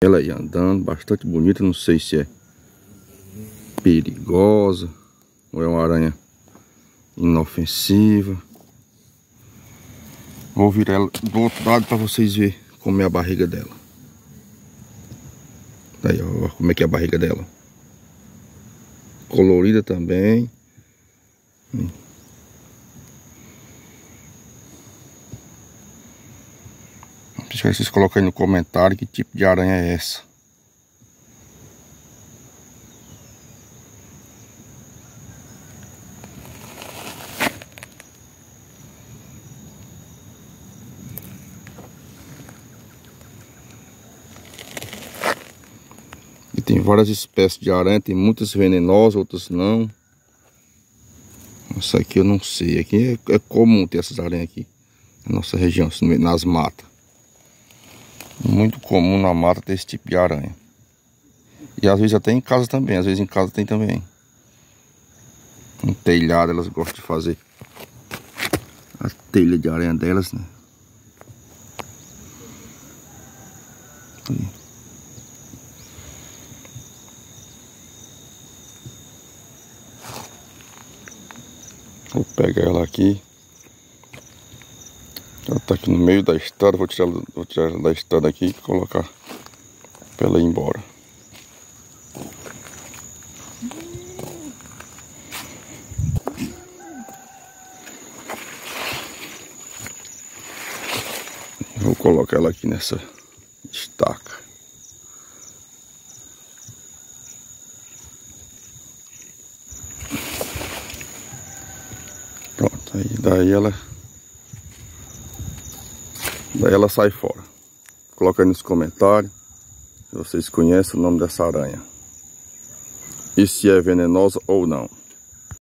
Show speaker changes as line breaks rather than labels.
Ela aí andando, bastante bonita, não sei se é perigosa ou é uma aranha inofensiva. Vou virar ela do outro lado para vocês verem como é a barriga dela. Aí, ó, como é que é a barriga dela. Colorida também. Deixa vocês coloquem aí no comentário que tipo de aranha é essa. E tem várias espécies de aranha, tem muitas venenosas, outras não. Essa aqui eu não sei, aqui é comum ter essas aranhas aqui na nossa região, nas matas. Muito comum na mata ter esse tipo de aranha. E às vezes até em casa também, às vezes em casa tem também. Em telhado elas gostam de fazer a telha de aranha delas, né? Aí. Vou pegar ela aqui. Ela tá aqui no meio da estrada. Vou tirar ela da estrada aqui e colocar pra ela ir embora. Vou colocar ela aqui nessa estaca. Pronto, aí daí ela sai fora. Coloca aí nos comentários se vocês conhecem o nome dessa aranha e se é venenosa ou não.